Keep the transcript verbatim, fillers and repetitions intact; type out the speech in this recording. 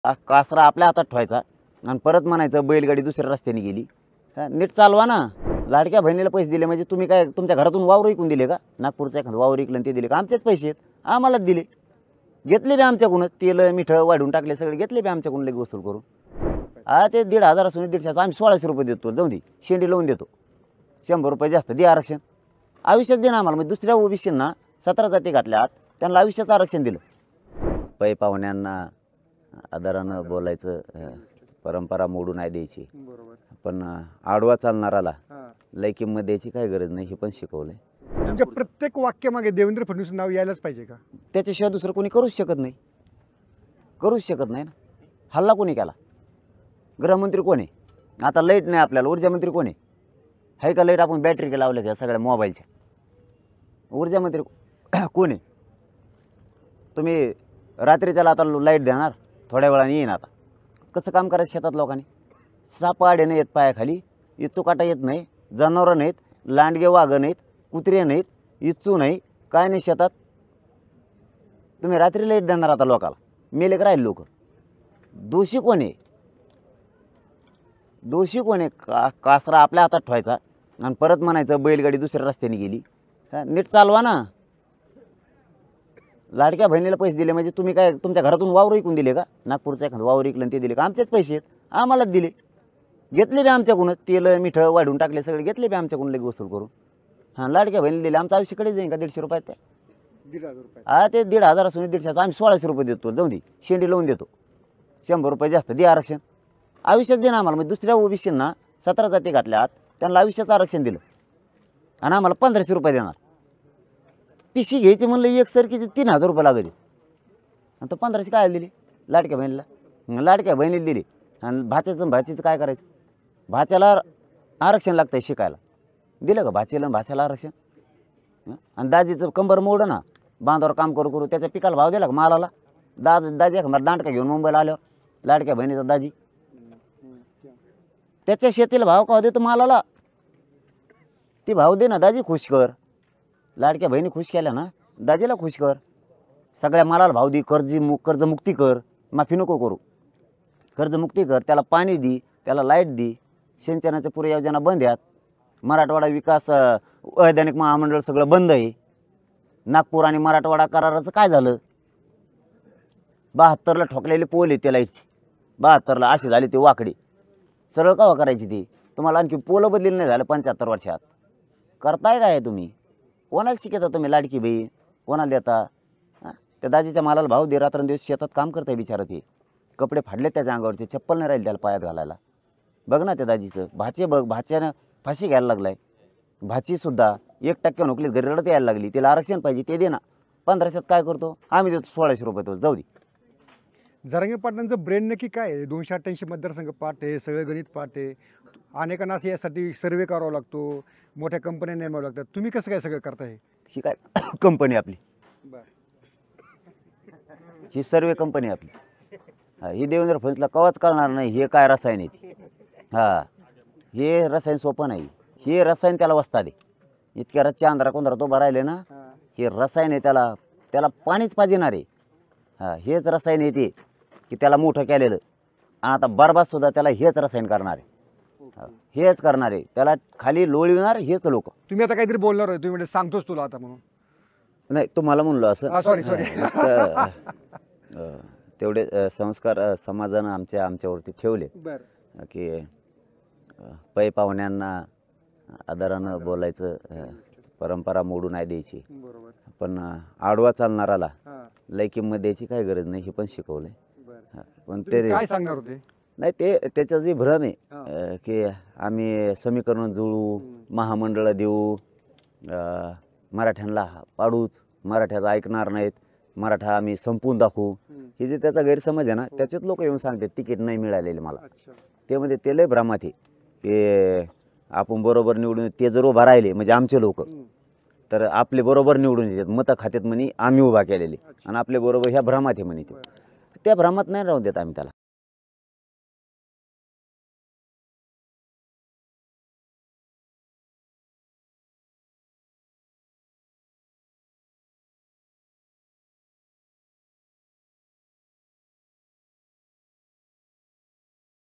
आ- कासरा आपल्या हातात ठेवायचा आणि परत म्हणायचं बैलगाडी दुसऱ्या रस्त्याने गेली. हा, नीट चालवा ना. लाडक्या बहिणीला पैसे दिले म्हणजे तुम्ही काय तुमच्या घरातून वावर विकून दिले का? नागपूरचं एखादं वावर विकलं आणि ते दिले का? आमचेच पैसे आहेत, आम्हालाच दिले. घेतले बी आमच्याकडूनच, तेल मिठं वाढून टाकले सगळे, घेतले बी आमच्याकडून लगे वसूल करून. हा ते दीड हजार असून दीडशेचं आम्ही सोळाशे रुपये देतो, जाऊ दे शेंडी लावून देतो. शंभर रुपये जास्त दे आरक्षण. आयुष्यात दे ना आम्हाला. म्हणजे दुसऱ्या ओबीसींना सतरा जाती घातल्यात, त्यांना आयुष्याचं आरक्षण दिलं. पै पाहुण्यांना आदरानं बोलायचं, अं, परंपरा मोडू नाही द्यायची. पण अं, आडवा चालणाराला लय किंमत द्यायची काही गरज नाही, हे पण शिकवलंय. तुमच्या प्रत्येक वाक्यामागे देवेंद्र फडणवीस नाव यायलाच पाहिजे का? त्याच्याशिवाय दुसरं कोणी करूच शकत नाही, करूच शकत नाही ना. हल्ला कोणी केला? गृहमंत्री कोण आहे? आता लाईट नाही आपल्याला, ऊर्जामंत्री कोण आहे? आहे का लाईट? आपण बॅटरी लावल्या त्या सगळ्या मोबाईलच्या. ऊर्जामंत्री कोण आहे? तुम्ही रात्रीच्याला आता लाईट देणार, थोड्या वेळाने येईन. आता कसं काम करायचं शेतात लोकांनी? साप आडे नाही येत पायाखाली, इचू काटा येत नाही, जनावरं नाहीत, लांडगे वाघं नाहीत, कुत्रे नाहीत, इचू नाही, काय नाही शेतात. तुम्ही रात्री लाईट देणार आता लोकाला, मेले का राहील लोक? दोषी कोण आहे? दोषी कोण आहे? का कासरा आपल्या हातात ठेवायचा आणि परत म्हणायचं बैलगाडी दुसऱ्या रस्त्याने गेली. हा, नीट चालवा ना. लाडक्या बहिणीला पैसे दिले म्हणजे तुम्ही काय तुमच्या घरातून वावर विकून दिले का? नागपूरचं एखादं वावर विकलं आणि ते दिले का? आमचेच पैसे आहेत, आम्हालाच दिले. घेतले बी आमच्याकडूनच, तेल मिठं वाढून टाकले सगळे, घेतले बी आमच्याकडून लगे वसूल करून. हां, लाडक्या बहिणीला दिले. आमचं आयुष्याकडे जाईन का दीडशे रुपयात? त्या दीड हजार रुपये हा ते दीड हजार असून दीडशेचं आम्ही सोळाशे रुपये देतो, जाऊ दे शेंडी लावून देतो. शंभर रुपये जास्त दे आरक्षण. आयुष्यात दे ना आम्हाला. म्हणजे दुसऱ्या ओबीसींना सतरा जाती घातल्यात, त्यांना आयुष्याचं आरक्षण दिलं आणि आम्हाला पंधराशे रुपये देणार. पिशी घ्यायची म्हणलं एक सरकीचे तीन हजार रुपये लागले आणि तो पंधराशे काय दिली लाडक्या बहिणीला? लाडक्या बहिणीला दिली. आणि भाच्याचं भाचीचं काय करायचं? भाच्याला आरक्षण लागतं आहे शिकायला, दिलं का भाचीला भाच्याला आरक्षण? आणि दाजीचं कंबर मोडं ना, बांधावर काम करू करू त्याच्या पिकाला भाव दिला का मालाला? दाज दाजी एक मला दांडका घेऊन मुंबईला आल्यावर लाडक्या बहिणीचा दाजी त्याच्या शेतीला भाव का देतो मालाला? ती भाव दे ना दाजी, खुश कर. लाडक्या बहिणी खुश केल्या ना, दाजीला खुश कर. सगळ्या मालाला भाव दे, कर्ज मु कर्जमुक्ती कर, माफी नको करू, कर्जमुक्ती कर. त्याला पाणी दे, त्याला लाईट दे, सिंचनाच्या पुऱ्या योजना बंद आहेत. मराठवाडा विकास वैधानिक महामंडळ सगळं बंद आहे. नागपूर आणि मराठवाडा कराराचं काय झालं? बहात्तरला ठोकलेले पोल आहे ते लाईटचे, बहात्तरला असे झाले ते वाकडे. सरळ कवा करायची ती? तुम्हाला आणखी पोलं बदलेली नाही झालं पंच्याहत्तर वर्षात. करताय काय तुम्ही? कोणाला शिकता तुम्ही लाडकी बाई? कोणाला देता? हां, त्या दाजीच्या मालाला भाव दे. रात्रंदिवस शेतात काम करताय बिचारा, ते कपडे फाडले त्याच्या अंगावरती, चप्पल नाही राहील त्याला पायात घालायला. बघ ना त्या दाजीचं. भाचे बघ, भाच्यानं फाशी घ्यायला लागलाय. भाचीसुद्धा एक टक्के नोकरीत घरी रडत यायला लागली. तिला आरक्षण पाहिजे, ते दे ना. पंधराशेत काय करतो आम्ही? देतो सोळाशे रुपये, तो जाऊ दे. जरांगे पाटलांचं ब्रेन नक्की काय आहे? दोनशे अठ्ठ्याऐंशी मतदारसंघ पाठ आहे, सगळे गणित पाठ आहे. अनेकांना असं यासाठी सर्वे करावा लागतो, मोठ्या कंपन्या नेमाव्या लागतात. तुम्ही कसं काय सगळं करताय? ही काय कंपनी आपली? बरं, ही सर्वे कंपनी आपली. हा, ही देवेंद्र फडणवीसला कवाच कळणार नाही हे काय रसायन आहे ती. हां, हे रसायन सोपं नाही. हे रसायन त्याला वस्ता दे. इतक्या रच्च्या अंधारा कोंधरा तो भरायले ना, हे रसायन आहे. त्याला त्याला पाणीच पाहिजेणार आहे. हां, हेच रसायन आहे ते की त्याला मोठं केलेलं. आणि आता बरबादसुद्धा त्याला हेच रसायन करणार आहे. हेच करणार आहे, त्याला खाली लोळविणार हेच लोक. तुम्ही आता काहीतरी बोलणार आहे, तुम्ही म्हणजे सांगतोच तुला आता म्हणून. नाही, तुम्हाला म्हणलो असं. सॉरी सॉरी तर तेवढे अ, संस्कार अ, समाजानं आमच्या आमच्यावरती ठेवले बरं. की अ, पै पाहुण्यांना आदरानं बोलायचं, अ, परंपरा मोडू नाही द्यायची. बरोबर. पण अ, आडवा चालणाराला हां, लय किंमत द्यायची काही गरज नाही, हे पण शिकवलंय. बरं. हा, पण तुम्ही ते काय सांगणार होते? नाही, ते त्याचं जे भ्रम आहे हां. अ, की आम्ही समीकरण जुळू, महामंडळं देऊ, अ, मराठ्यांना पाडूच, मराठ्याचं ऐकणार नाहीत, मराठा आम्ही संपवून दाखवू, हे जे त्याचा गैरसमज आहे ना, त्याच्यात लोक येऊन सांगतात तिकीट नाही मिळालेले मला. अच्छा. ते म्हणजे ते लय भ्रमात आहे की आपण बरोबर निवडून, ते जर उभा राहिले म्हणजे आमचे लोक, तर आपले बरोबर निवडून येतात, मतं खात्यात म्हणे आम्ही उभा केलेले, आणि आपले बरोबर ह्या भ्रमात आहे म्हणे. ते त्या भ्रमात नाही राहून देत आम्ही त्याला.